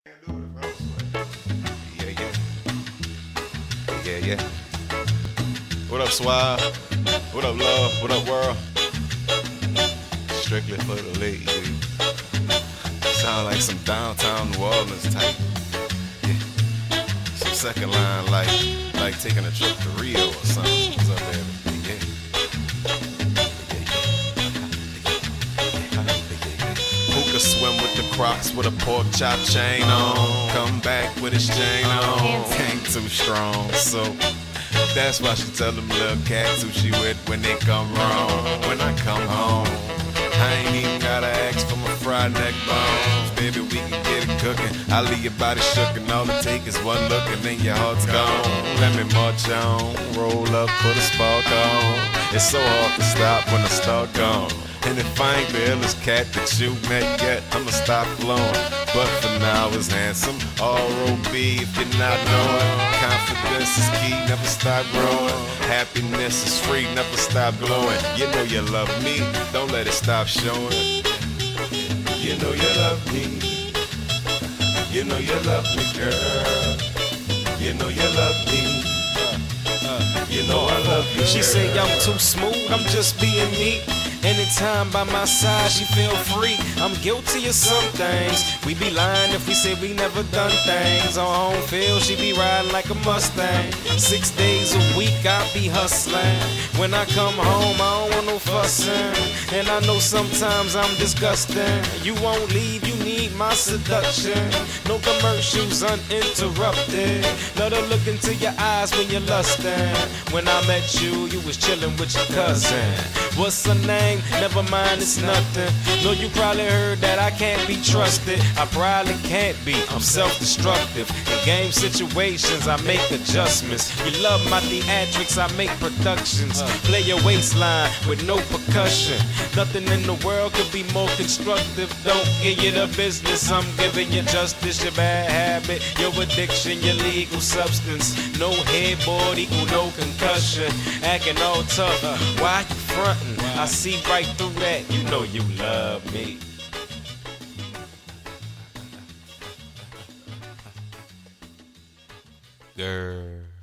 Yeah, yeah. Yeah, yeah. What up, Swab? What up, love? What up, world? Strictly for the ladies. Sound like some downtown New Orleans type. Yeah. Some second line like taking a trip to Rio or something. What's up, baby? Yeah. Who could swim with the Crocs with a pork chop chain on? Come back with his chain on. Ain't too strong, so that's why she tell them little cats who she with when they come wrong. When I come home, I ain't even gotta ask for my fried neck bones. Baby, we can get it cooking. I leave your body shook and all it take is one look and then your heart's gone. Let me march on, roll up, put a spark on. It's so hard to stop when I start gone. And if I ain't the illest cat that you met yet, I'ma stop flowing. But for now, it's handsome. R.O.B. if you're not knowing. Confidence is key, never stop growing. Happiness is free, never stop glowing. You know you love me, don't let it stop showing. You know you love me. You know you love me, girl. You know you love me. You know I love you, girl. She say I'm too smooth, I'm just being me. Anytime by my side, she feel free. I'm guilty of some things. We be lying if we say we never done things. On home field, she be riding like a Mustang. 6 days a week, I be hustling. When I come home, I don't want no fussing. And I know sometimes I'm disgusting. You won't leave, you need my seduction. No commercials uninterrupted. Let her look into your eyes when you're lusting. When I met you, you was chilling with your cousin. What's her name? Never mind, it's nothing. No, you probably heard that I can't be trusted. I probably can't be, I'm self-destructive. In game situations, I make adjustments. You love my theatrics, I make productions. Play your waistline with no percussion. Nothing in the world could be more constructive. Don't give you the business, I'm giving you justice. Your bad habit, your addiction, your legal substance. No headboard equal no concussion. Acting all tough, why you frontin'? I see right through that, you know you love me. Girl.